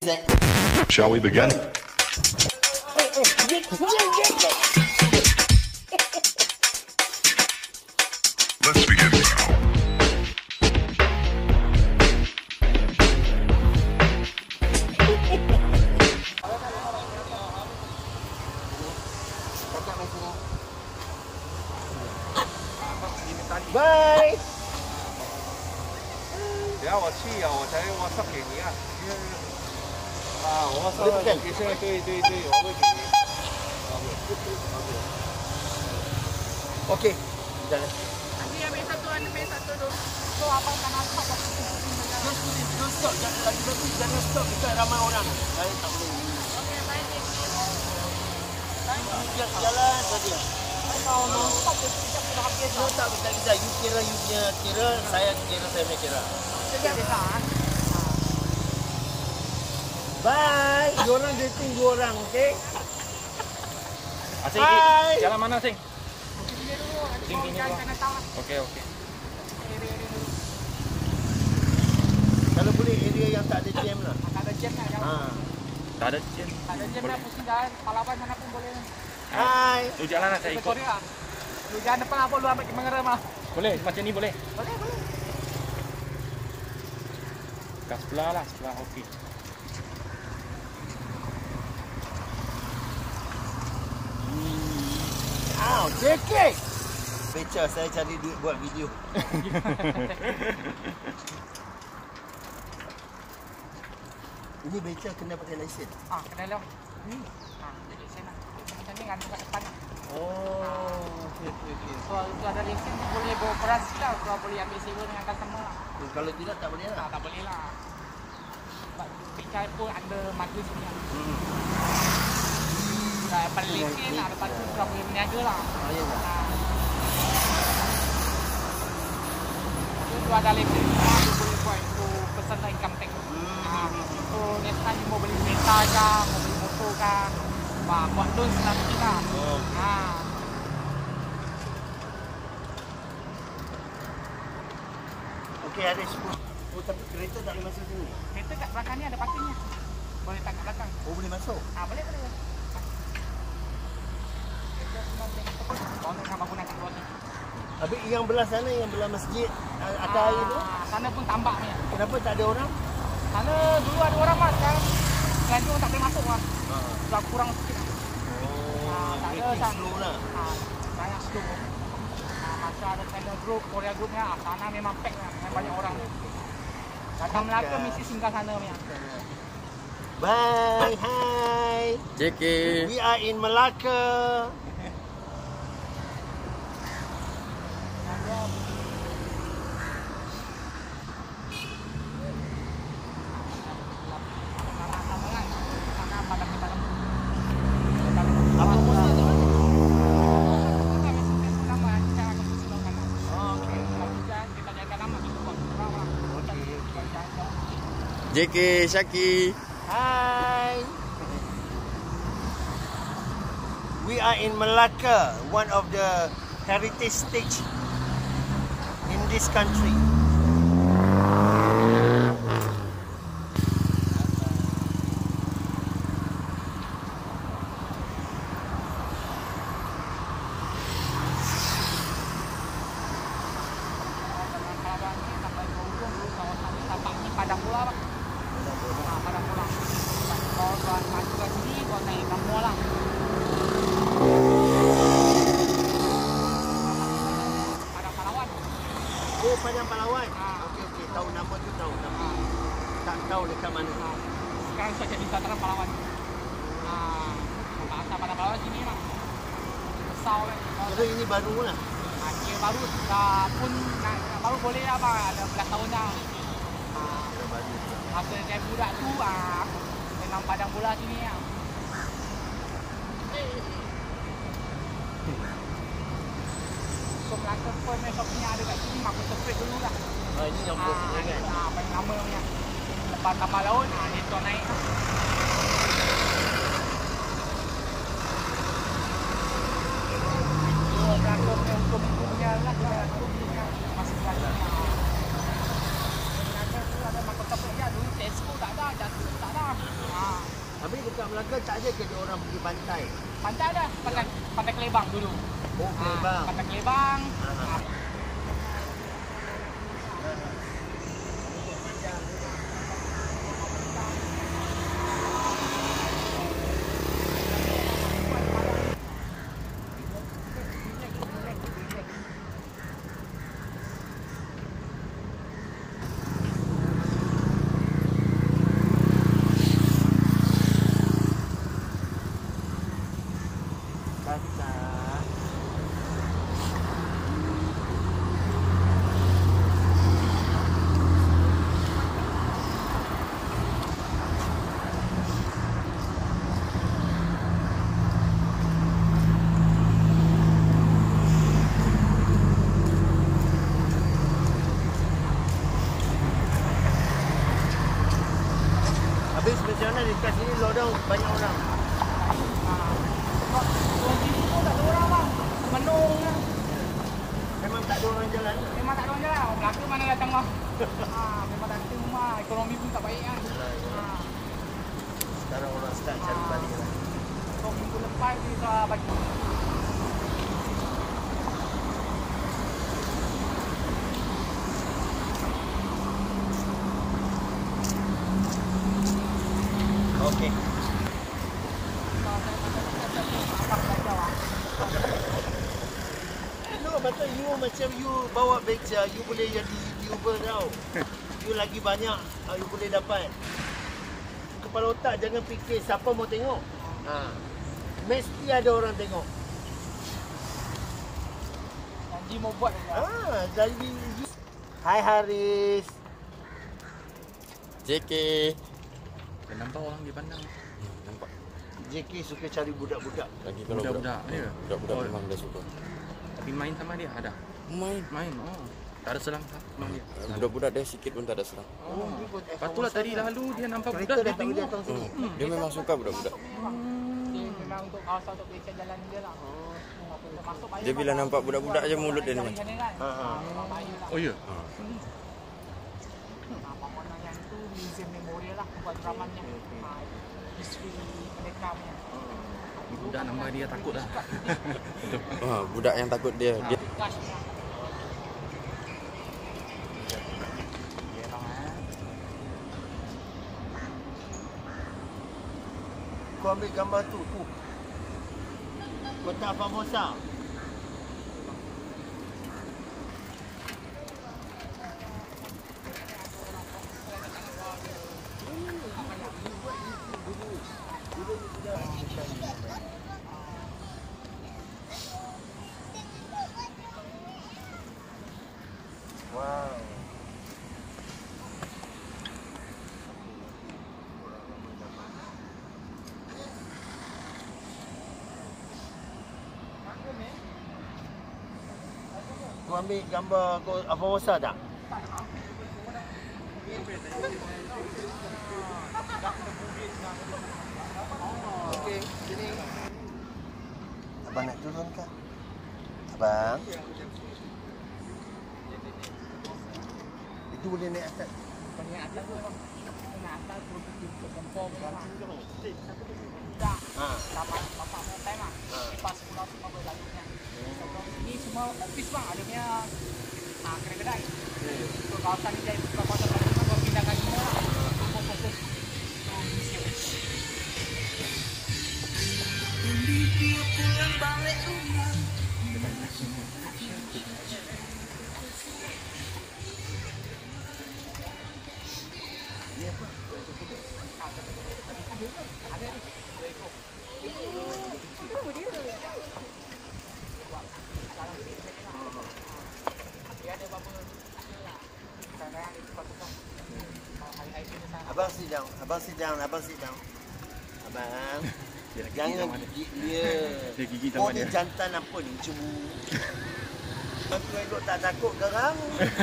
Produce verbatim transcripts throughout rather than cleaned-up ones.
Shall we begin? Let's begin now. Bye。 等下我去啊，我才我送给你啊。啊，我送对不对？ 给现在对对对，我会给你。 Okey. Jalan. Nanti ambil satu, ambil satu dulu. So abang kan nampak waktu tu. Jangan stop, jangan lagi lagi jangan stop dekat ramai orang. Saya tak boleh. Okey, baik. Jalan jalan saja. Kalau non-stop dia sekejap sudah habis. No, tak bisa kita. You kira you punya kira, saya kira saya punya kira. Sekejap dah. Bye. Dua orang dating dua orang, okey? Asing, Hai. jalan mana Sing? Sini dulu. Sing sini Jangan dulu. kena tahu. Okey okey. Kalau boleh area yang tak ada jam lah. Tak ada jam lah. Ha. Tak ada jam. Tak ada jam lah. Pusing jalan. Palawan mana pun boleh. Hai. Tu jalan lah saya ikut. Korea. Lu jangan depan apa lu ambil kamera mah. Boleh macam ni boleh. Boleh, boleh. Kat sebelah lah, sebelah okey. Aw, J K. Beca, saya cari duit buat video. Ini beca kena pakai lesen. Ah, kena lah. Ni. Ah, jadi saya nak. Macam ni ngandung kat depan. Oh, okey okey okey. So, itu ada lesen boleh beroperasi lah. Kalau boleh ambil sewa dengan customer lah. Kalau tidak tak boleh Tak, lah. tak boleh lah. Sebab pikai pun under majlis ni. Hmm. Dah paling lesen lah. Lepas tu sudah boleh berniaga lah. Oh, ya tak? Ha. Itu ada lesen semua tu boleh buat itu personal income tax. Ha. So, next time you mau beli kereta kah, mau beli motor kah, wah, buat loan senang sikit lah. Oh. Ha. Okey, ada sepuluh. Oh, tapi kereta tak boleh masuk sini. Kereta kat belakang ni ada parkingnya. Boleh tak kat belakang? Oh, boleh masuk. Ah, boleh boleh. Kereta semua boleh masuk. Kalau nak bangunan kat luar ni. Habis yang belah sana, yang belah masjid atas air tu, Ah, sana pun tambak ni. kenapa tak ada orang? Sana dulu ada orang mas, sekarang ganjung tak boleh masuk mas. Ha. Sudah kurang sikit. Oh, Ah, tak ada making sana. slow lah. Ah, banyak slow. Ah, masa ada China group, Korea group ni, ah, sana memang pack lah, memang banyak orang. Datang Melaka mesti singgah sana ni. Bye, hi. J K. We are in Melacca. Apa musim tu? J K Syaki. Hi. We are in Melacca, one of the heritage states in this country. Padang bola pak. Ah, padang bola. Kalau tuan maju ke sini, tuan naik kampung lah. Padang Palawan. Oh, Padang Palawan. Ah. Okey okey, tahu nama tu tahu nama. Tak tahu dekat mana. Ah, sekarang sudah jadi dataran Palawan. Ah, bahasa Padang Palawan sini mah. Besar kan. Jadi ini baru lah. Ah, dia baru dah pun nak, baru boleh apa ada belas tahun dah. Ah, Kira baru. masa saya budak tu ah memang padang bola sini ah. So Melaka pun shop ni ada kat sini mak separate dulu lah. Ah, ini yang belum Ah, kan. ah paling lama punya. Lepas tambah laut ah dia tu naik lah. Oh, Melaka punya hukum punya lah masih lagi. Melaka tu ada mahkota pun ya dulu Tesco tak ada, Jatuh tak ada. Habis dekat Melaka tak ada ke dia orang pergi pantai? Pantai ada, pantai pantai Kelebang dulu. Oh, Kelebang. Ah, pantai Kelebang. Ah. Ah. Habis macam mana dekat sini lodong banyak orang? Kalau sini tu tak ada orang bang. Menung lah. Memang tak ada orang jalan. Memang tak ada orang jalan. Orang Melaka mana datang bang. Ha, memang tak ada rumah. Ekonomi pun tak baik kan. Ha. Sekarang orang start cari balik lah. So minggu lepas kita bagi. Okey. No, betul you macam you bawa beca, you boleh jadi YouTuber tau. You lagi banyak uh, you boleh dapat. Kepala otak jangan fikir siapa mau tengok. Ha. Mesti ada orang tengok. Janji mau buat je. Ah, jadi Hai Haris. J K. Dan nampak orang dia pandang. Hmm, nampak. J K suka cari budak-budak. Lagi kalau Budak-budak, ya? Budak-budak Oh. memang dia suka. Tapi main sama dia ada. Main. Main. Oh. Tak ada selang sama dia. Budak-budak dia sikit pun tak ada serang. Oh. Patutlah tadi lalu dia nampak Kereta budak dia datang dia tengok. datang sini. Hmm. Dia memang suka budak-budak. Dia memang untuk kawasan untuk pelecehan jalan dia lah. Oh. Masuk bahaya. Dia bila nampak budak-budak je mulut dia ni macam. Kan? Ha, ha. Memang bahaya lah. Oh ya. Ha. Ha, bangunan yang tu museum memorial lah buat dramannya. Ha, history mereka punya. Budak nampak dia takut lah. Ha, budak yang takut dia. Dia Cash punya. Kau ambil gambar tu, tu. Kota Famosa. Wow. Kau ambil gambar kau apa masa tak? Okey, sini. Abang nak turun ke? Abang. Itu boleh naik atas. Banyak atas tu bang. Banyak atas tu untuk kompor lah. Tak. Ha. Sama bapak mau time lah. Ha. Lepas pulau semua berlalunya. Sebelum ini semua office bang. Ada punya ha, kedai-kedai. So kawasan ni jadi bukan kawasan baru. Kau pindahkan semua lah. Untuk fokus. So museum. Dia pulang balik rumah. Abang sit down, abang sit down, abang sit down. Abang. Dia lagi Jangan sama dia. gigit dia. Dia gigit Oh sama ni dia. jantan apa ni? Cemu. Aku elok tak takut garang.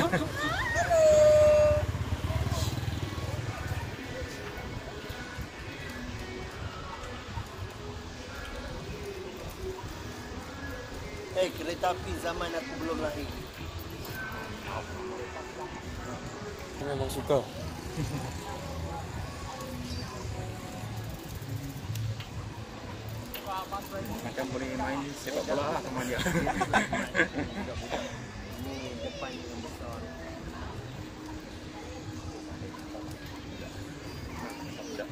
Eh, kereta api zaman aku belum lahir. memang suka. Macam boleh main sepak bola lah sama dia. Budak-budak. Ini depan yang besar. Budak.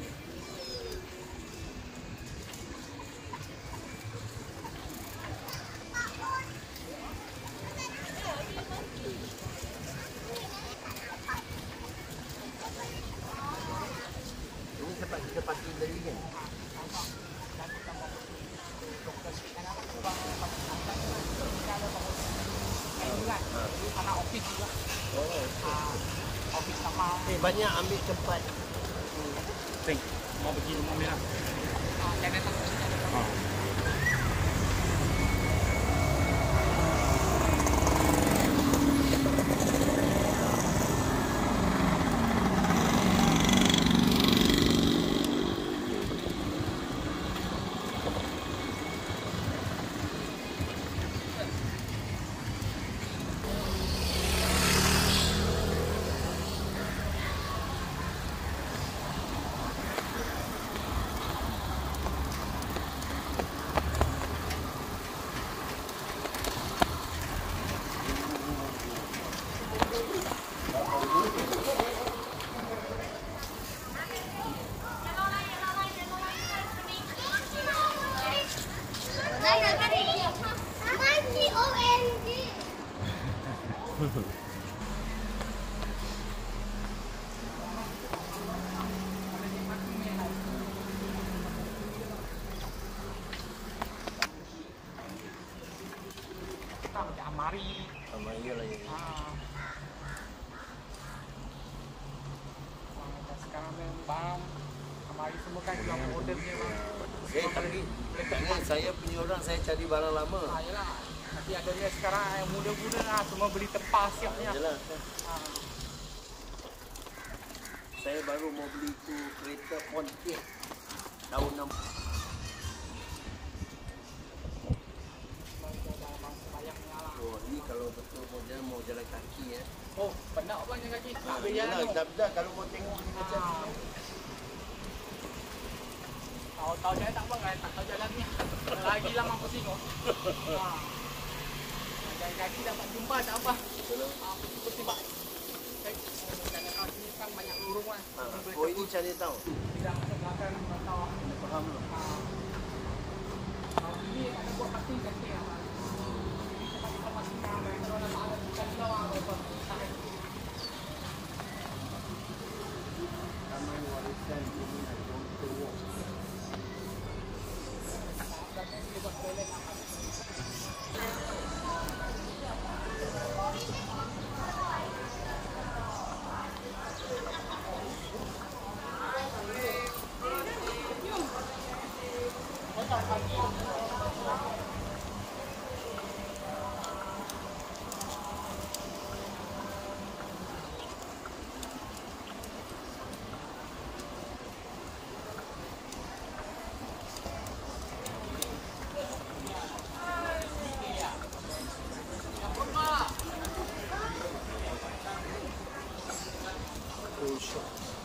Ini tempat kita parking tadi kan? Anak ofis juga. Oh, Ah, ofis sama. eh banyak ambil tempat. Sing, mau pergi rumah ni lah. Ah, jangan takut. Ah. Kita macam amari. Sama iyalah ya. Ah. Sekarang memang bang amari semua kan juga modelnya bang. Eh tapi dekatnya saya punya orang saya cari barang lama. Ah, yalah. Nanti adanya sekarang yang muda-muda lah semua beli tempat siapnya. Yalah. Ah. Saya baru mau beli tu kereta Pontiac tahun enam. Oh, ni kalau betul model mau jalan kaki ya. Oh, penat bang jalan kaki. Tak boleh Yalah, jalan tu. dah, dah kalau kau tengok ni macam Ah. ni. Tahu-tahu jalan tak bang, tak tahu jalannya. Lagi lama pusing kau. Ah. Jalan kaki dapat jumpa tak apa. Belum. Ah, pusing bang. Jalan kaki ni kan banyak lurung kan. Oh, ini cari tahu. Tidak masuk belakang tak tahu. Faham tak? Ah. Kalau ini ada buat pasti cantik lah. Ini tempat kita masih ramai. Kalau nak ada bukan lawan apa. Taman warisan ini ada tua. Trishaw.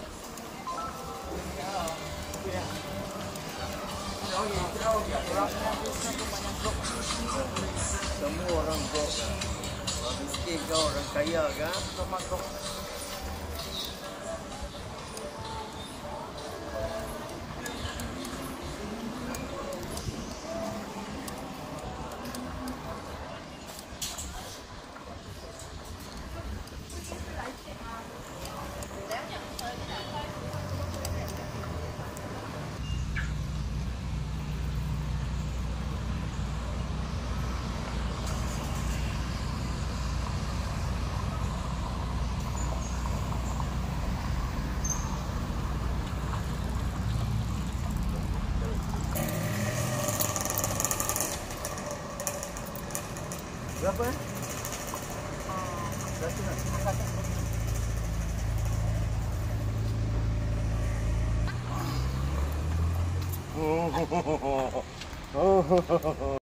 Semua orang brok. Orang miskin kau, orang kaya kan? Sama brok. Berapa? Satu lah. Oh,